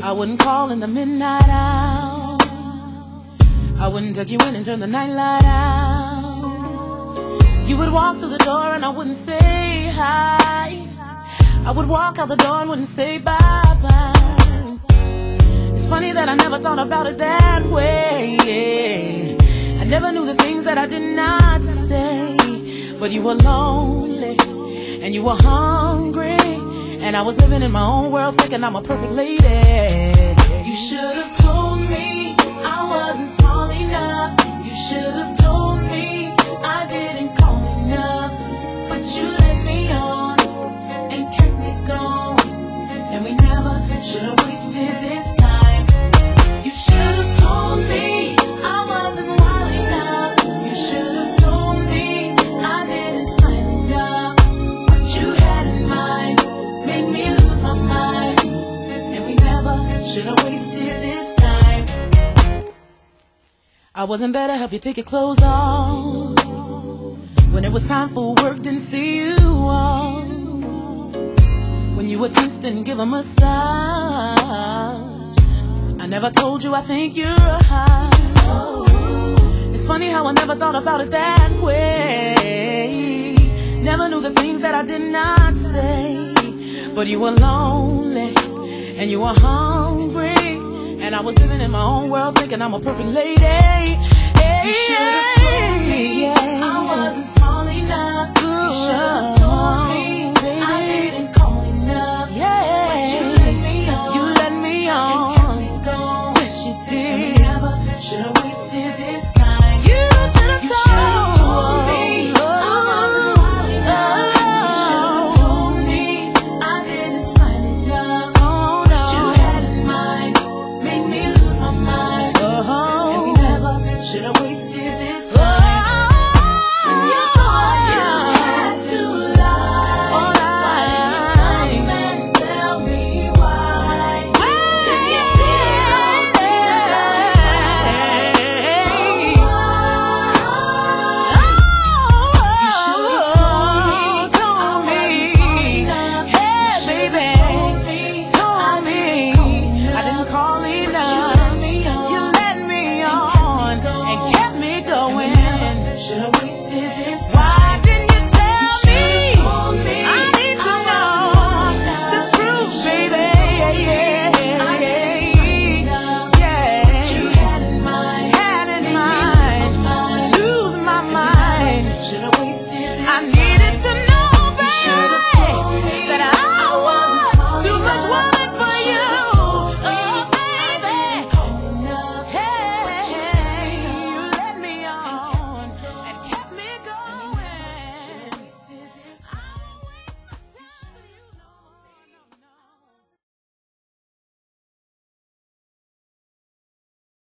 I wouldn't call in the midnight hour. I wouldn't tuck you in and turn the night light out. You would walk through the door and I wouldn't say hi. I would walk out the door and wouldn't say bye-bye. It's funny that I never thought about it that way. I never knew the things that I did not say. But you were lonely and you were hungry, and I was living in my own world thinking I'm a perfect lady. You should have told me I wasn't small enough. You should have told me I didn't call enough. But you led me on and kept me going, and we never should have wasted this time. You should have told me I wasn't wild enough. You should have told me I didn't smile enough. What you had in mind made me lose my mind, and we never should have wasted this time. I wasn't there to help you take your clothes off when it was time for work, didn't see you off. When you were tensed, didn't give a massage. I never told you I think you're hot. It's funny how I never thought about it that way. Never knew the things that I did not say. But you were lonely and you were hungry, and I was living in my own world thinking I'm a perfect lady. You should have told me I wasn't small enough. You should have told me I didn't